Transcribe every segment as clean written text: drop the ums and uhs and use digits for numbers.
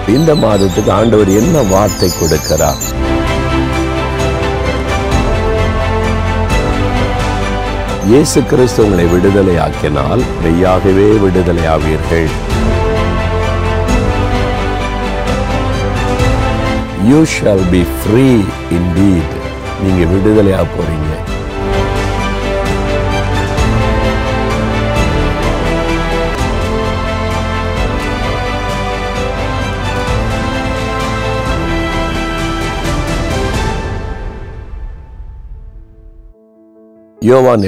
இந்த மாதத்துக்கு ஆண்டவர் என்ன வார்த்தை கொடுக்கிறார்? இயேசு கிறிஸ்து உங்களை விடுதலை ஆக்கினால் மெய்யாகவே விடுதலை ஆவீர்கள். You shall be free indeed. நீங்க விடுதலையா போறீங்க. யோவான்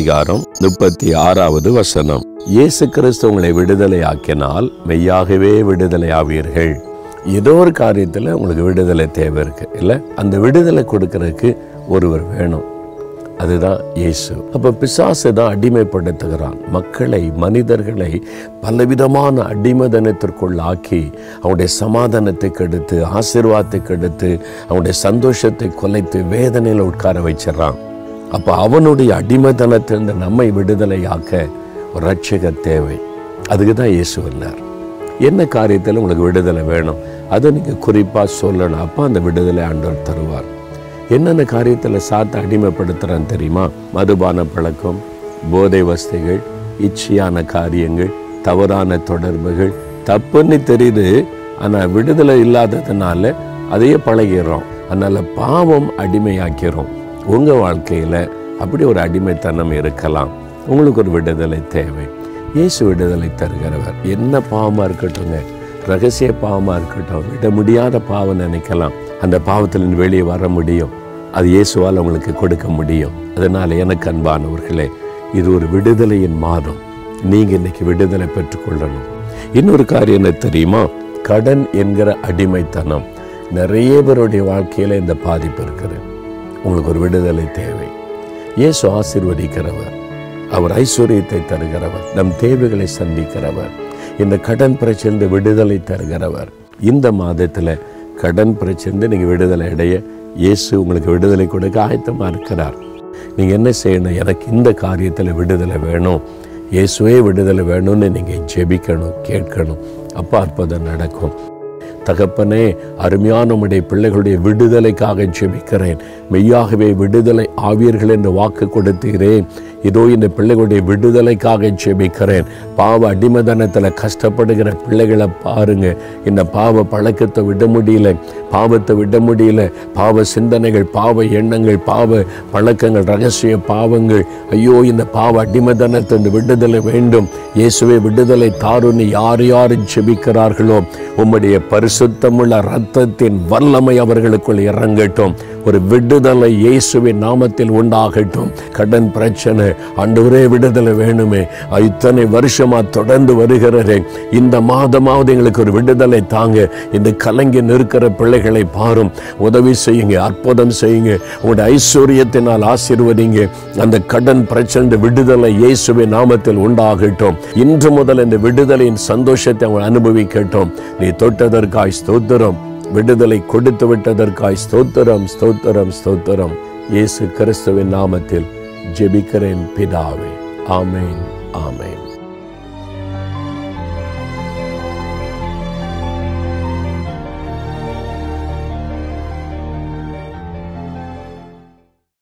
8:36 இயேசு கிறிஸ்து உங்களை விடுதலை ஆக்கினால் மெய்யாகவே விடுதலை ஆவீர்கள். ஏதோ ஒரு காரியத்தில் உங்களுக்கு விடுதலை தேவை இருக்கு இல்ல, அந்த விடுதலை கொடுக்கறதுக்கு ஒருவர் வேணும், அதுதான் இயேசு. அப்ப பிசாசு தான் அடிமைப்படுத்துகிறான் மக்களை, மனிதர்களை பலவிதமான அடிமதனத்திற்குள் ஆக்கி அவனுடைய சமாதானத்தை கெடுத்து, ஆசீர்வாதத்தை கெடுத்து, அவனுடைய சந்தோஷத்தை கொலைத்து வேதனையில உட்கார வச்சிடறான். அப்ப அவனுடைய அடிமைத்தனத்திலிருந்து நம்மை விடுதலையாக்க ஒரு ரட்சகர் தேவை. அதுக்கு தான் இயேசு வந்தார். என்ன காரியத்தில் உங்களுக்கு விடுதலை வேணும் அதை நீங்க குறிப்பா சொல்லணும். அப்ப அந்த விடுதலை ஆண்டவர் தருவார். என்னென்ன காரியத்தில் சாத்த அடிமைப்படுத்துறான்னு தெரியுமா? மதுபான பழக்கம், போதை வஸ்துகள், இச்சையான காரியங்கள், தவறான தொடர்புகள். தப்புன்னு தெரியுது, ஆனா விடுதலை இல்லாததுனால அதையே பழகிறோம். அதனால பாவம் அடிமையாக்கிறோம். உங்க வாழ்க்கையில அப்படி ஒரு அடிமைத்தனம் இருக்கலாம். உங்களுக்கு ஒரு விடுதலை தேவை. இயேசு விடுதலை தருகிறவர். என்ன பாவமா இருக்கட்டும்ங்க, ரகசிய பாவமா இருக்கட்டும், விட முடியாத பாவம் நினைக்கலாம், அந்த பாவத்தில் வெளியே வர முடியும். அது இயேசுவால் உங்களுக்கு கொடுக்க முடியும். அதனால எனக்கு அன்பானவர்களே, இது ஒரு விடுதலையின் மாதம். நீங்க இன்னைக்கு விடுதலை பெற்றுக்கொள்ளணும். இன்னொரு காரியம் என்ன தெரியுமா? கடன் என்கிற அடிமைத்தனம். நிறைய பேருடைய வாழ்க்கையில இந்த பாதிப்பு இருக்கிறது. உங்களுக்கு ஒரு விடுதலை தேவை. இயேசு ஆசீர்வதிக்கிறவர், அவர் ஐஸ்வர்யத்தை தருகிறவர், நம் தேவைகளை சந்திக்கிறவர், இந்த கடன் பிரச்சனை விடுதலை தருகிறவர். இந்த மாதத்துல கடன் பிரச்சனை நீங்க விடுதலை அடைய இயேசு உங்களுக்கு விடுதலை கொடுக்க ஆயத்தமா இருக்கிறார். நீங்க என்ன செய்யணும்? எனக்கு இந்த காரியத்துல விடுதலை வேணும், இயேசுவே விடுதலை வேணும்னு நீங்க ஜெபிக்கணும், கேட்கணும். அப்ப அற்புதம் நடக்கும். தகப்பனே, அருமையான உம்முடைய பிள்ளைகளுடைய விடுதலைக்காக ஜெபிக்கிறேன். மெய்யாகவே விடுதலை ஆவீர்கள் என்று வாக்கு கொடுத்தீரேன். இதோ இந்த பிள்ளைகளுடைய விடுதலைக்காக ஜெபிக்கிறேன். பாவ அடிமதனத்தில் கஷ்டப்படுகிற பிள்ளைகளை பாருங்க. இந்த பாவ பழக்கத்தை விட முடியல, பாவத்தை விட முடியல, பாவ சிந்தனைகள், பாவ எண்ணங்கள், பாவ பழக்கங்கள், ரகசிய பாவங்கள். ஐயோ, இந்த பாவ அடிமதனத்தை விடுதலை வேண்டும், இயேசுவே விடுதலை தாருன்னு யார் யார் ஜெபிக்கிறார்களோ உம்முடைய பரிசுத்தமுள்ள இரத்தத்தின் வல்லமை அவர்களுக்குள் இறங்கட்டும். ஒரு விடுதலை இயேசுவின் நாமத்தில் உண்டாகட்டும். கடன் பிரச்சனை, ஆண்டவரே விடுதலை வேணுமே, இத்தனை வருஷமா தொடர்ந்து வருகிறேன், இந்த மாதமாவது எங்களுக்கு ஒரு விடுதலை தாங்க. இந்த கலங்கி நிற்கிற பிள்ளைகளை பாரும், உதவி செய்யுங்க, அற்புதம் செய்யுங்க, உங்களுடைய ஐஸ்வர்யத்தினால் ஆசீர்வதிங்க. அந்த கடன் பிரச்சனை விடுதலை இயேசுவின் நாமத்தில் உண்டாகட்டும். இன்று முதல் இந்த விடுதலையின் சந்தோஷத்தை அவங்க அனுபவிக்கட்டும். நீ தொட்டதற்காய் ஸ்தோத்திரம், விடுதலை கொடுத்து விட்டதற்காய் ஸ்தோத்திரம், ஸ்தோத்திரம், ஸ்தோத்திரம். இயேசு கிறிஸ்துவின் நாமத்தில் ஜெபிக்கிறேன் பிதாவே. ஆமென், ஆமென்.